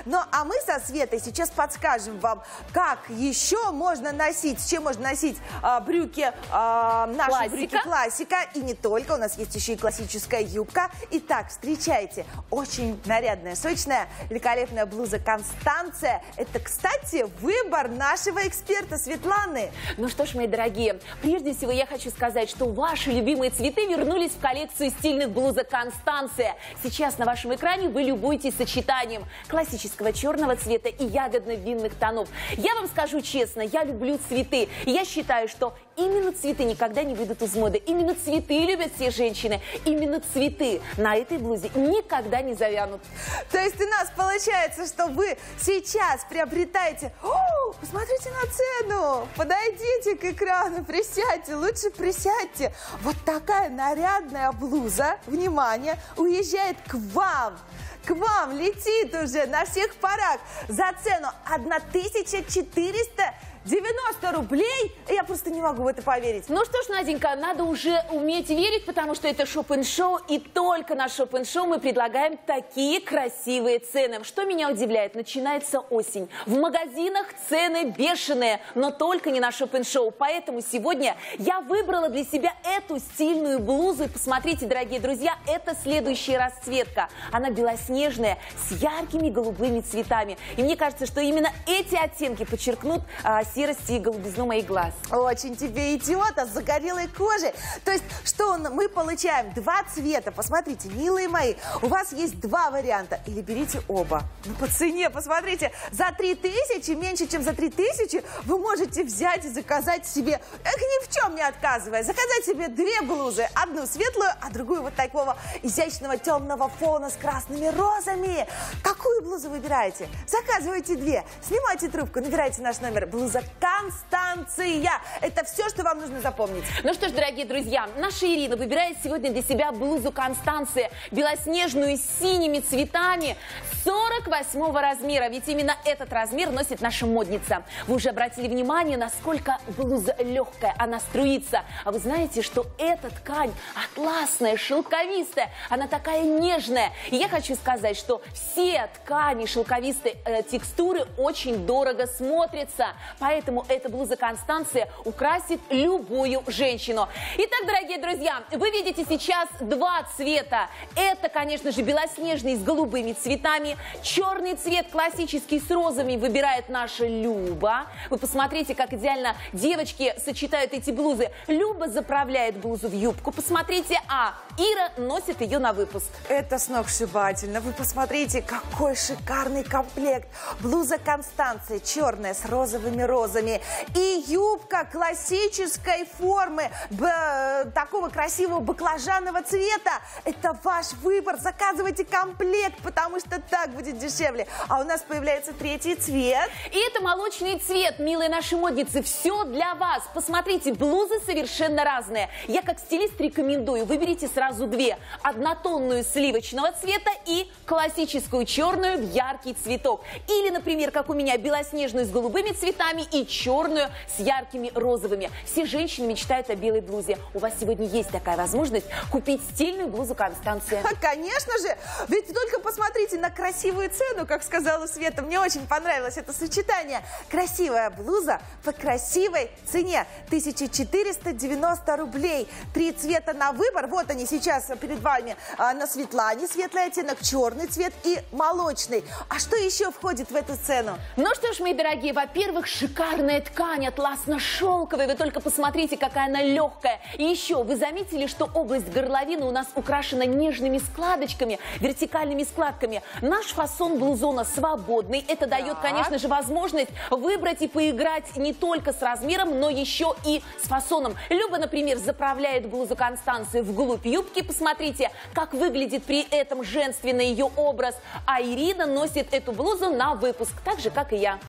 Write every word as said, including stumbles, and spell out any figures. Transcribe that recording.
Ну, а мы со Светой сейчас подскажем вам, как еще можно носить, с чем можно носить а, брюки, а, наши классика. брюки классика. И не только, у нас есть еще и классическая юбка. Итак, встречайте, очень нарядная, сочная, великолепная блуза Констанция. Это, кстати, выбор нашего эксперта Светланы. Ну что ж, мои дорогие, прежде всего я хочу сказать, что ваши любимые цветы вернулись в коллекцию стильных блузок Констанция. Сейчас на вашем экране вы любуетесь сочетанием классического черного цвета и ягодно-винных тонов. Я вам скажу честно, я люблю цветы. И я считаю, что именно цветы никогда не выйдут из моды. Именно цветы любят все женщины. Именно цветы на этой блузе никогда не завянут. То есть у нас получается, что вы сейчас приобретаете... О, посмотрите на цену! Подойдите к экрану, присядьте, лучше присядьте. Вот такая нарядная блуза, внимание, уезжает к вам. К вам летит уже на всех парах за цену тысяча четыреста девяносто рублей. Я просто не могу в это поверить. Ну что ж, Наденька, надо уже уметь верить, потому что это шоп-н-шоу, и только на шоп-н-шоу мы предлагаем такие красивые цены. Что меня удивляет, начинается осень. В магазинах цены бешеные, но только не на шоп-н-шоу. Поэтому сегодня я выбрала для себя эту стильную блузу. И посмотрите, дорогие друзья, это следующая расцветка. Она белоснежная, с яркими голубыми цветами. И мне кажется, что именно эти оттенки подчеркнут а, серости и голубизну моих глаз. Очень тебе идет, а с загорелой кожей. То есть, что мы получаем? Два цвета. Посмотрите, милые мои, у вас есть два варианта. Или берите оба. Ну, по цене, посмотрите, за три тысячи, меньше, чем за три тысячи, вы можете взять и заказать себе, эх, ни в чем не отказывая, заказать себе две блузы. Одну светлую, а другую вот такого изящного темного фона с красными розами. Какую блузу выбираете? Заказывайте две. Снимайте трубку, набирайте наш номер. Блуза Констанция. Это все, что вам нужно запомнить. Ну что ж, дорогие друзья, наша Ирина выбирает сегодня для себя блузу Констанция, белоснежную с синими цветами, сорок восьмого размера. Ведь именно этот размер носит наша модница. Вы уже обратили внимание, насколько блуза легкая, она струится. А вы знаете, что эта ткань атласная, шелковистая, она такая нежная. И я хочу сказать, что все ткани шелковистой э, текстуры очень дорого смотрятся. Поэтому эта блуза Констанция украсит любую женщину. Итак, дорогие друзья, вы видите сейчас два цвета. Это, конечно же, белоснежный с голубыми цветами. Черный цвет классический с розами выбирает наша Люба. Вы посмотрите, как идеально девочки сочетают эти блузы. Люба заправляет блузу в юбку. Посмотрите, а Ира носит ее на выпуск. Это сногсшибательно. Вы посмотрите, какой шикарный комплект. Блуза Констанция черная с розовыми розами. И юбка классической формы, б, такого красивого баклажанного цвета. Это ваш выбор. Заказывайте комплект, потому что так будет дешевле. А у нас появляется третий цвет. И это молочный цвет, милые наши модницы. Все для вас. Посмотрите, блузы совершенно разные. Я как стилист рекомендую, выберите сразу две. Однотонную сливочного цвета и классическую черную в яркий цветок. Или, например, как у меня, белоснежную с голубыми цветами и черную с яркими розовыми. Все женщины мечтают о белой блузе. У вас сегодня есть такая возможность купить стильную блузу Констанция. Конечно же, ведь только посмотрите на красивую цену, как сказала Света. Мне очень понравилось это сочетание. Красивая блуза по красивой цене. тысяча четыреста девяносто рублей. Три цвета на выбор. Вот они сейчас перед вами а, на Светлане. Светлый оттенок, черный цвет и молочный. А что еще входит в эту цену? Ну что ж, мои дорогие, во-первых, шикарная ткань, атласно-шелковая. Вы только посмотрите, какая она легкая. И еще, вы заметили, что область горловины у нас украшена нежными складочками, вертикальными складками. Наш фасон блузона свободный. Это Так. дает, конечно же, возможность выбрать и поиграть не только с размером, но еще и с фасоном. Люба, например, заправляет блузу Констанции вглубь юбки. Посмотрите, как выглядит при этом женственный ее образ. А Ирина носит эту блузу на выпуск, так же, как и я.